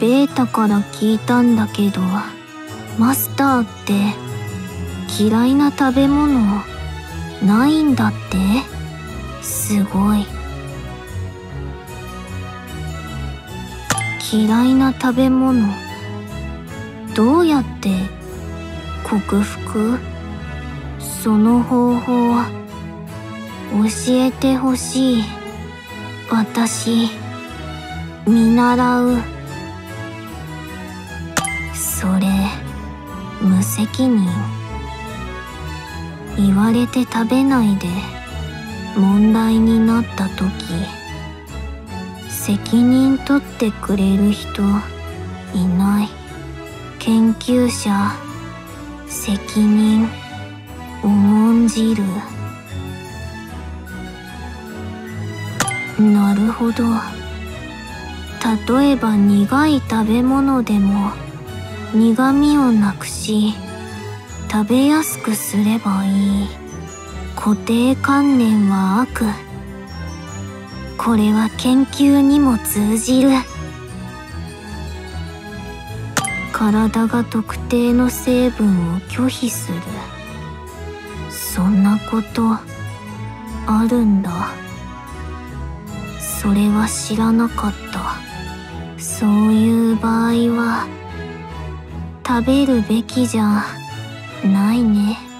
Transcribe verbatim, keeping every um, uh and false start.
ベータから聞いたんだけど、マスターって嫌いな食べ物ないんだって。すごい。嫌いな食べ物、どうやって克服？その方法教えてほしい。私見習う。それ無責任。言われて食べないで問題になった時、責任取ってくれる人いない。研究者責任重んじる。なるほど。例えば苦い食べ物でも苦味をなくし食べやすくすればいい。固定観念は悪。これは研究にも通じる。体が特定の成分を拒否する。そんなことあるんだ。それは知らなかった。そういう場合は食べるべきじゃないね。